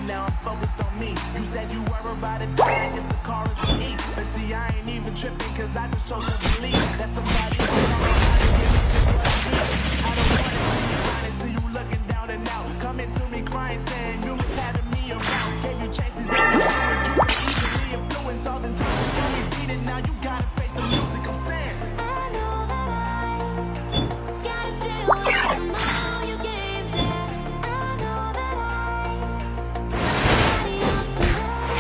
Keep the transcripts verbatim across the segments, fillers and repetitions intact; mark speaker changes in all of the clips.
Speaker 1: now I'm focused on me. You said you were about to die, I guess the car is an E. But see, I ain't even tripping, cause I just chose to believe that somebody else don't know how to give me just what I need. I don't wanna see you crying, see you looking down and out, coming to me crying, saying you miss having me around. Gave you chances and you doing, you so easily influenced all the time. You told me beat it, now you gotta face the music, I'm saying.
Speaker 2: I know that I gotta stay away from all your games, yeah. I know that I nobody else to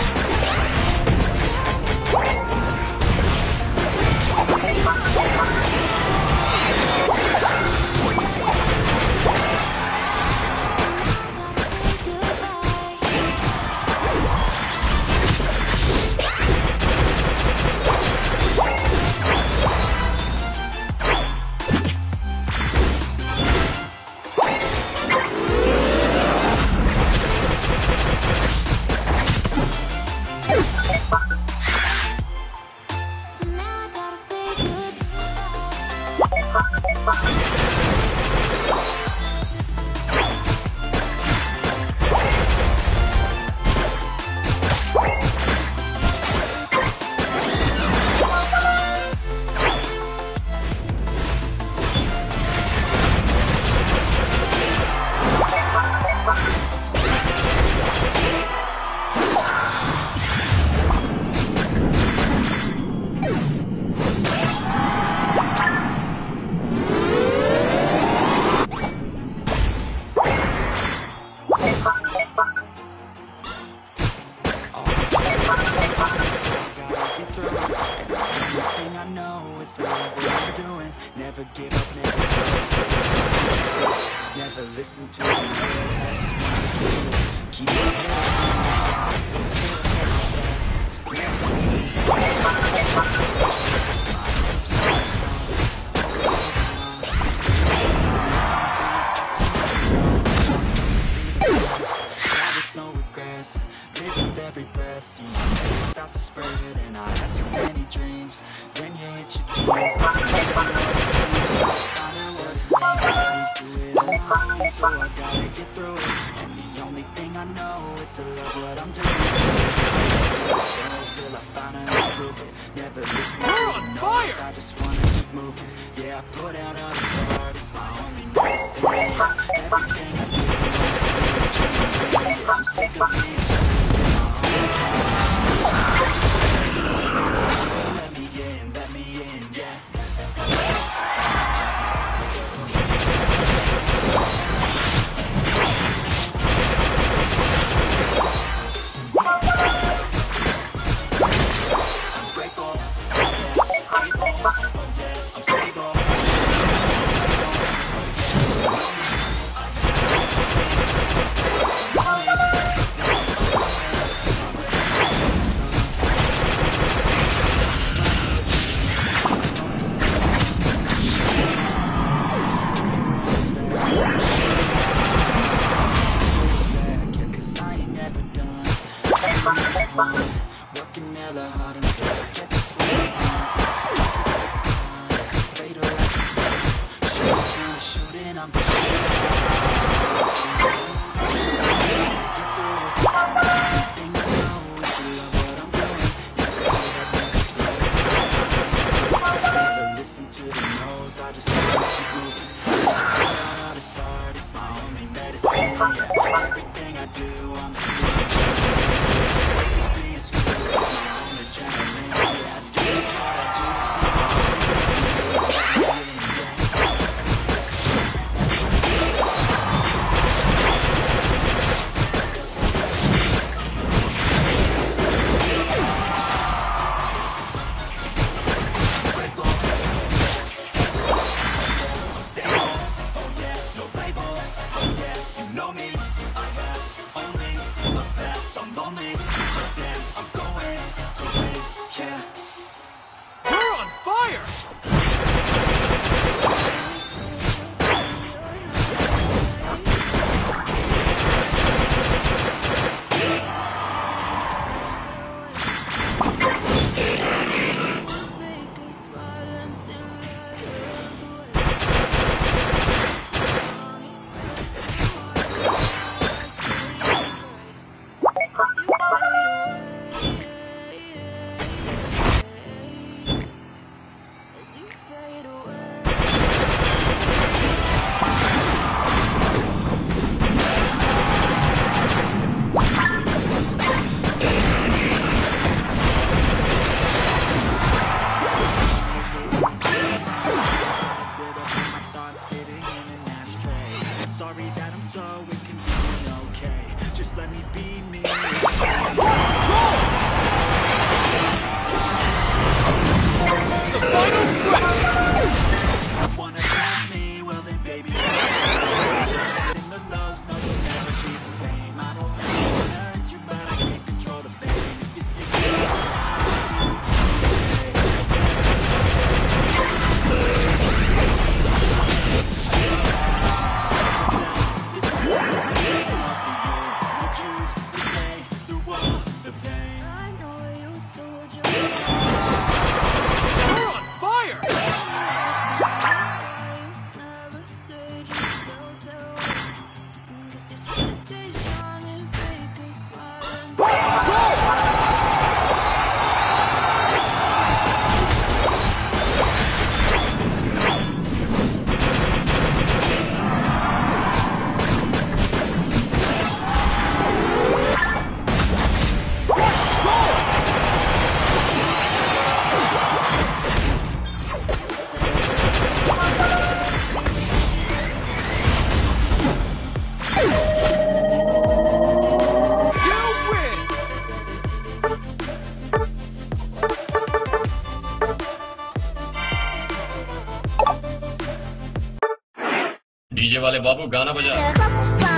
Speaker 1: Never give up, never stop, never listen to the noise. I just wanna keep your head up. With no regrets, live with every breath. See my message start to spread, and I had so many dreams. When you hit your teens, so I gotta get through it, and the only thing I know is to love what I'm doing. Slow till I finally prove it. Never listen to the noise, I just wanna keep moving. Yeah, I put out all the start, it's my only medicine. Everything I do, I'm sick of being let me in, let me in, yeah. Working hella hard until I get this way on. This is like a sign, fatal like a flame. Shit's gonna shoot and I'm just shooting. Get through it. Everything I know is to love what I'm doing. Never give up, never slow down. Never listen to the no's, I just wanna keep moving. Put out all this art, it's my only medicine. Yeah, everything I do, I'm just doing. Sorry that I'm so inconvenient, okay? Just let me be me.
Speaker 3: The final stretch!
Speaker 1: Wanna test me? Well then baby, in the lows, no you'll never be the same. I don't wanna hurt you, but I can't control the pain. If you stick
Speaker 4: DJ वाले बाबू गाना बजा।